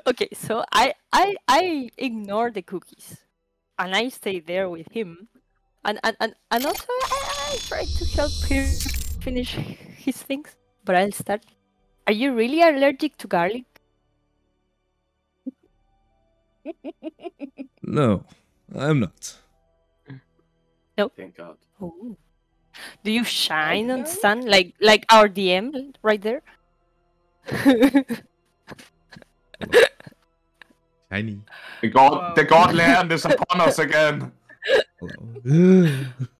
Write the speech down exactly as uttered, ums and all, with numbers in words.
Okay, so I I I ignore the cookies, and I stay there with him, and and and, and also I, I try to help him finish his things. But I'll start. Are you really allergic to garlic? No, I'm not. No. Thank God. Oh. Do you shine on sun like like our D M right there? Shiny. The god, Wow. the god land is upon us again. Hello.